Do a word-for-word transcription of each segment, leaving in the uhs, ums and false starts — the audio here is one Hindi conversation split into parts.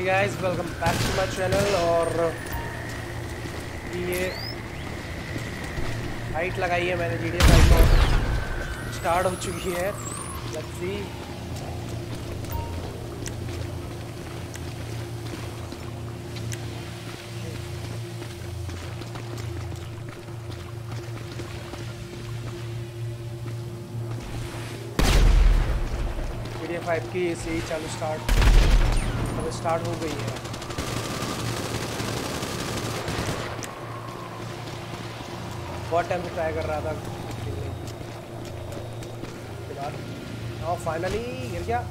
Hey guys, welcome back to my channel। और ये हाइट लगाई है मैंने, जी डी फाइव को स्टार्ट हो चुकी है। Let's see. G D five की सी चालू स्टार्ट अब स्टार्ट हो गई है। बहुत टाइम से ट्राई कर रहा था फिलहाल। हाँ फाइनली गिर गया।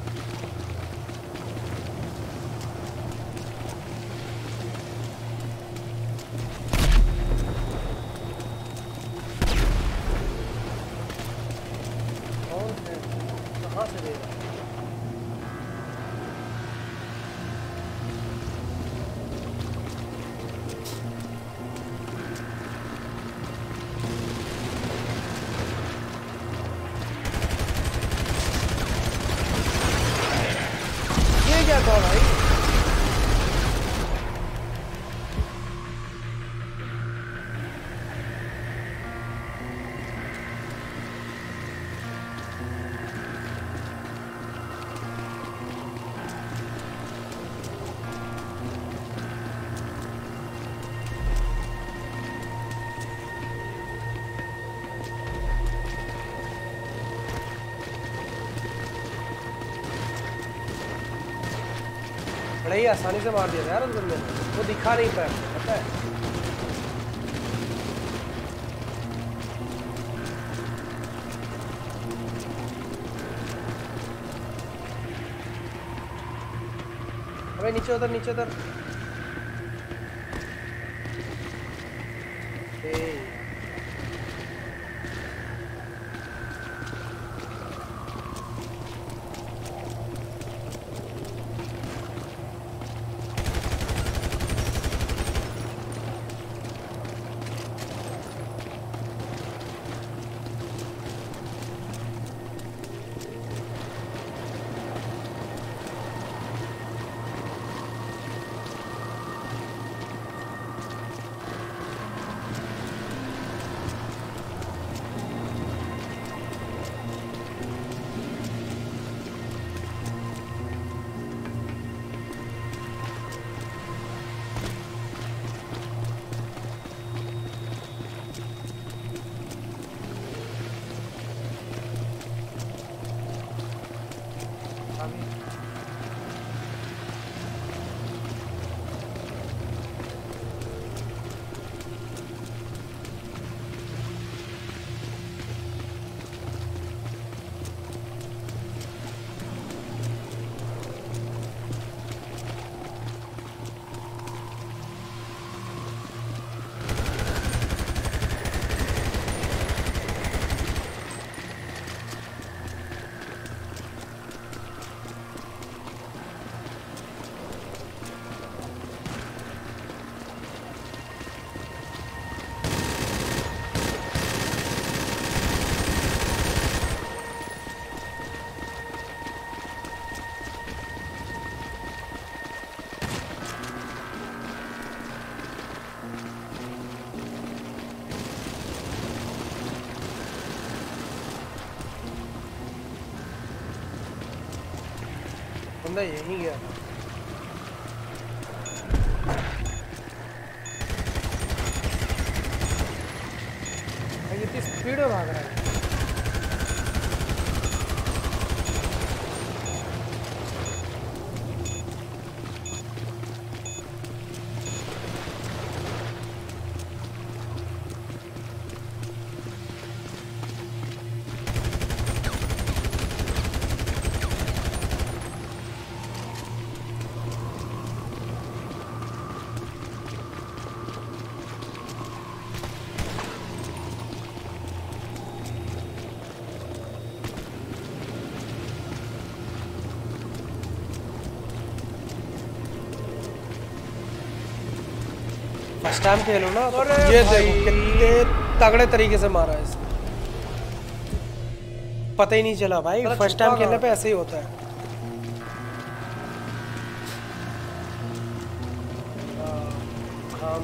कौन है, कहाँ से दे रहा है? क्या था भाई? बड़ा ही आसानी से मार दिया था यार उस बंदे ने, वो दिखा नहीं पाया, पता है। अबे नीचे उतर, नीचे उतर। बंदा यहीं गया था। इतनी स्पीड में भाग रहा है। फर्स्ट टाइम खेलो ना, ये देखो कितने तगड़े तरीके से मारा है इसने, पता ही नहीं चला भाई। फर्स्ट टाइम खेलने पे ऐसे ही होता है। हाँ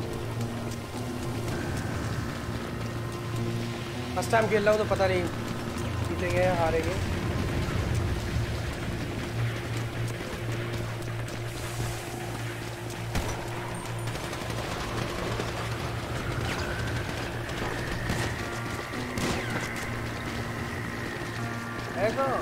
फर्स्ट टाइम खेल रहा हूँ तो पता नहीं जीतेंगे या हारेंगे। है कहाँ?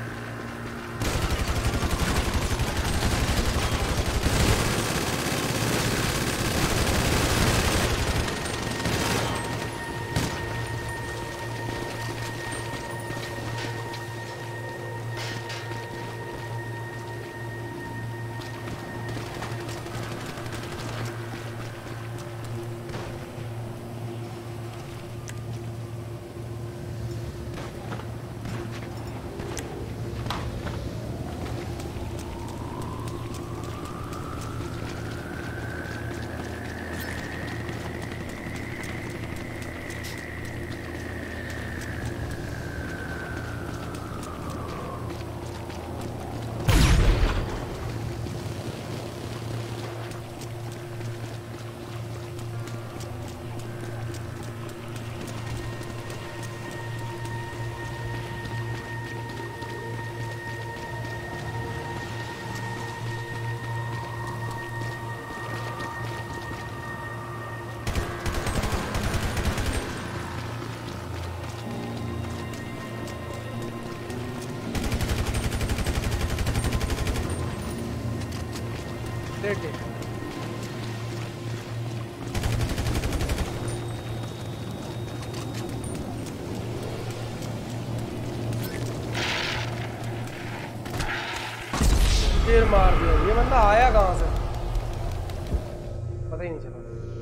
फिर मार दिया। ये बंदा आया कहाँ से पता ही नहीं चला।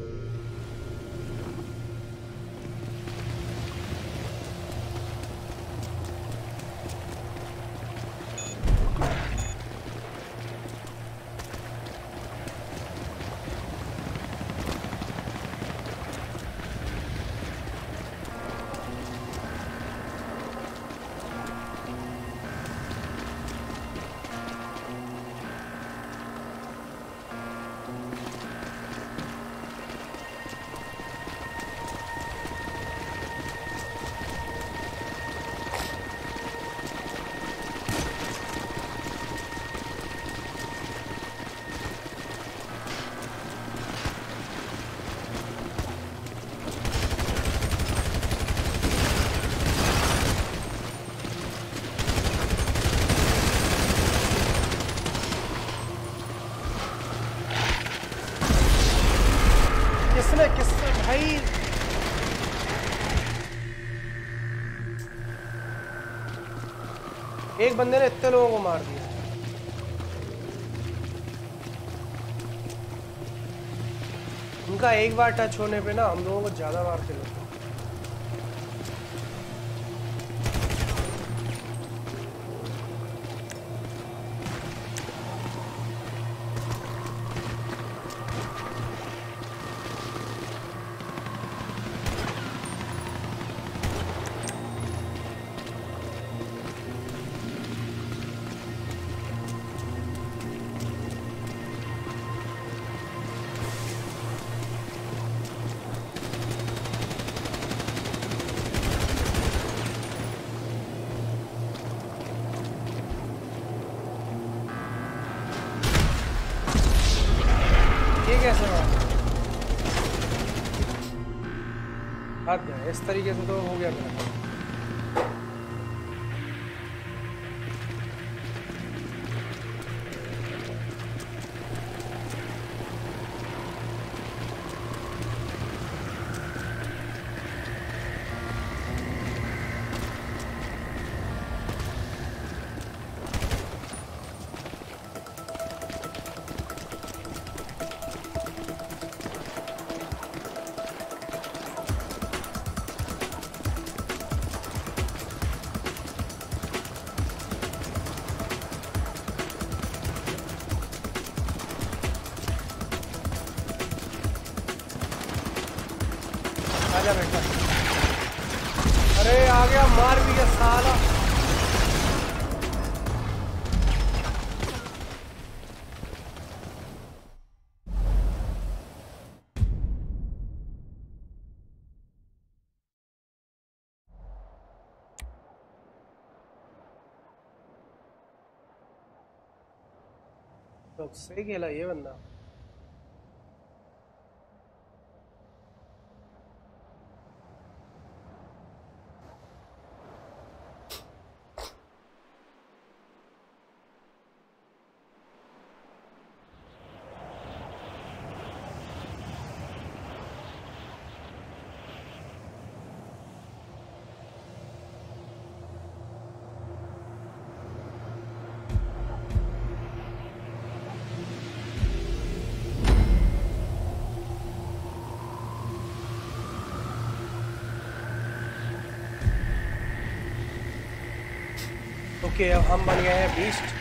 किसने किसने भाई एक बंदे ने इतने लोगों को मार दिया। उनका एक बार टच होने पे ना हम लोगों को ज्यादा मारते लोग। इस तरीके से तो हो गया मेरा। आजा बेटा। अरे आ गया, मार भी गया साला। तो सही खेला ये बंदा। ओके अब हम बन गए हैं बीस्ट।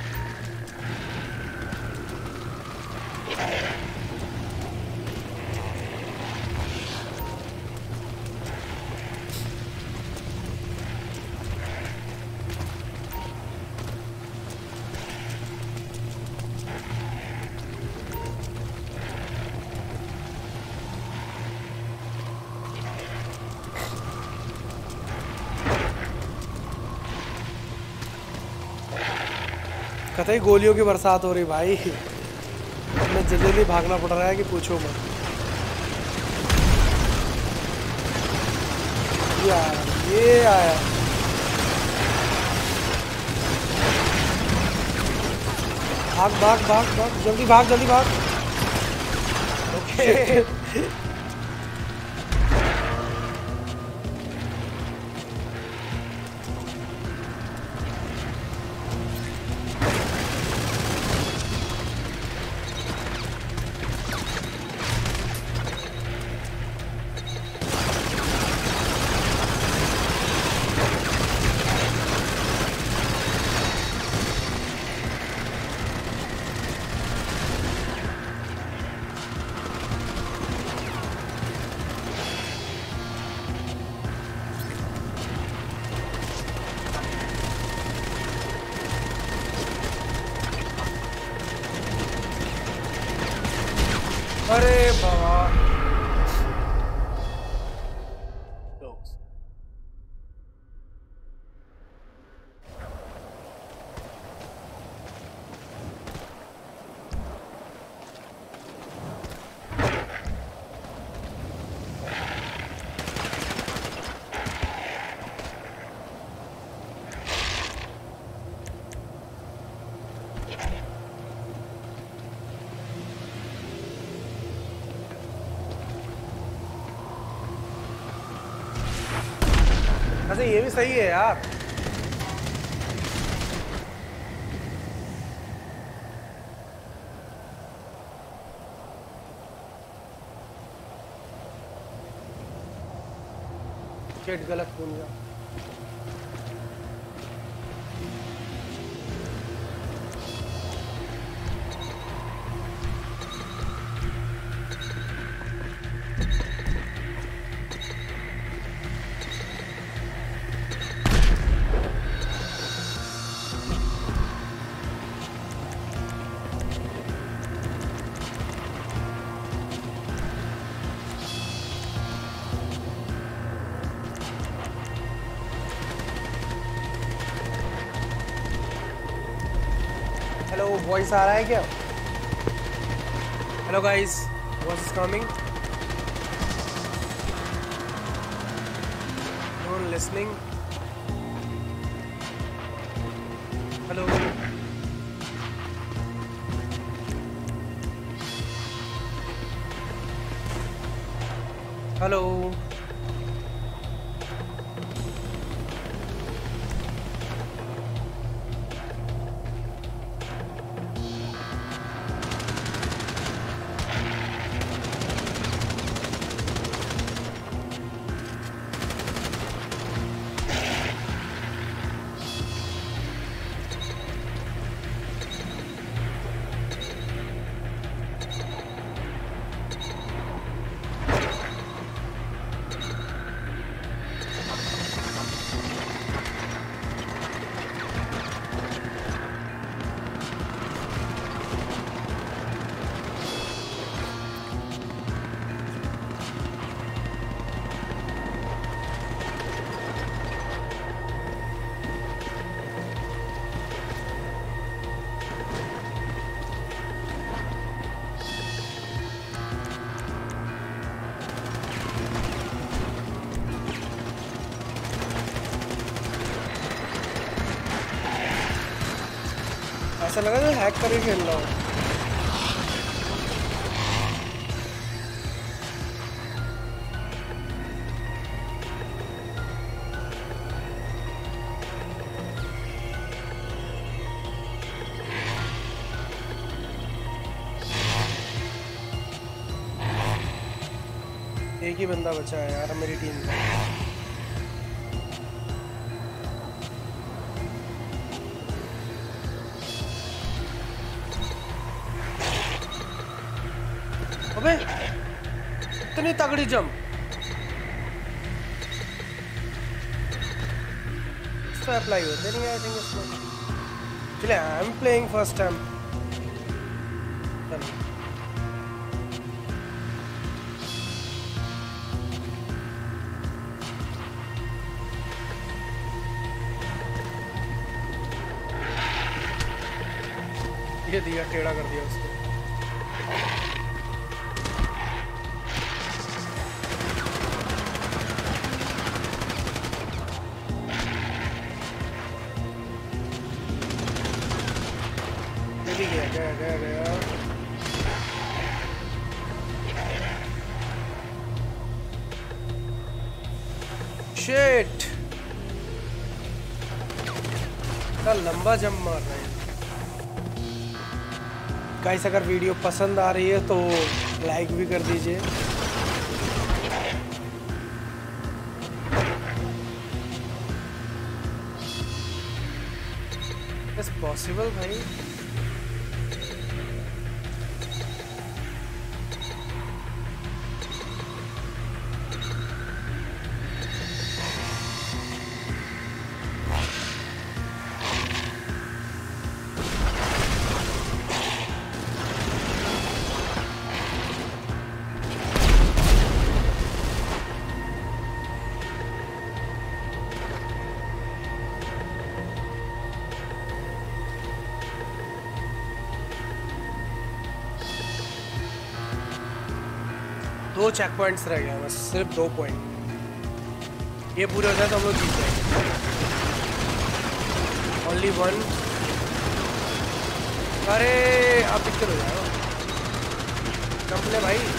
कतई गोलियों की बरसात हो रही भाई। हमें जल्दी जल्दी भागना पड़ रहा है कि पूछो मत। यार ये आया। भाग भाग भाग भाग जल्दी भाग जल्दी भाग। ओके अरे बाबा अच्छा ये भी सही है यार। शेट गलत भूल गया। वॉइस आ रहा है क्या? Hello guys, voice is coming? Non listening? Hello hello ऐसा लगा था हैक करके खेल रहा हूँ। एक ही बंदा बचा है यार मेरी टीम का। अबे इतनी तगड़ी जंप इस पे अप्लाई होते नहीं आई थिंक इसमें। चलिए I am playing first time. ये दिया टेढ़ा कर दिया उसको। गया गया गया गया शिट इतना लंबा जंप मार रहा है। गाइस अगर वीडियो पसंद आ रही है तो लाइक भी कर दीजिए। इट्स पॉसिबल भाई। दो चेक पॉइंट्स रह गए बस, सिर्फ दो पॉइंट। ये पूरे हो जाए तो हम लोग जीत जाएंगे। Only one. अरे आप दिक्कत हो जाएगा। जंप ले भाई।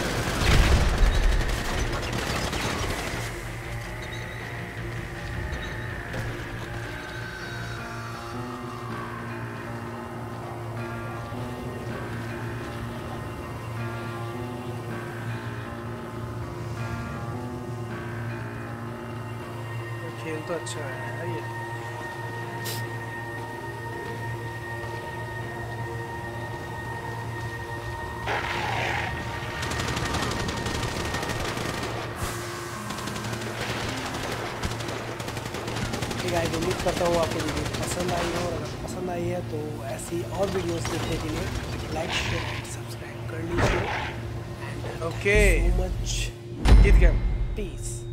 खेल तो अच्छा है यार ये। ठीक है, उम्मीद करता हूँ आपको वीडियो पसंद आई हो। अगर पसंद आई है तो ऐसी और वीडियोस देखने के लिए लाइक शेयर एंड सब्सक्राइब कर लीजिए। Okay so much. जीत गया। पीस।